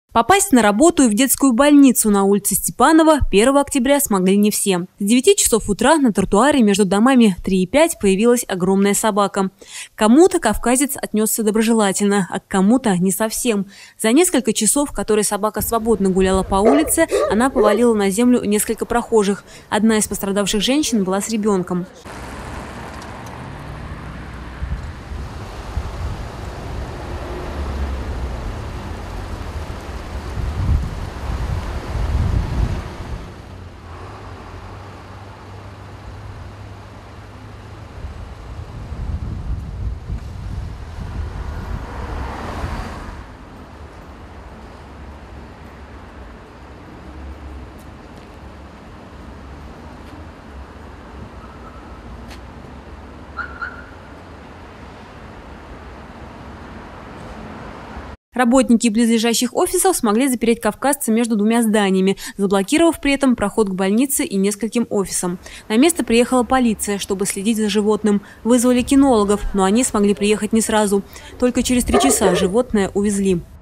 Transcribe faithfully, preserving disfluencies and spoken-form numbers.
Попасть на работу и в детскую больницу на улице Степанова первого октября смогли не все. С девяти часов утра на тротуаре между домами три и пять появилась огромная собака. К кому-то кавказец отнесся доброжелательно, а к кому-то не совсем. За несколько часов, которые собака свободно гуляла по улице, она повалила на землю несколько прохожих. Одна из пострадавших женщин была с ребенком. Работники близлежащих офисов смогли запереть кавказца между двумя зданиями, заблокировав при этом проход к больнице и нескольким офисам. На место приехала полиция, чтобы следить за животным. Вызвали кинологов, но они смогли приехать не сразу. Только через три часа животное увезли.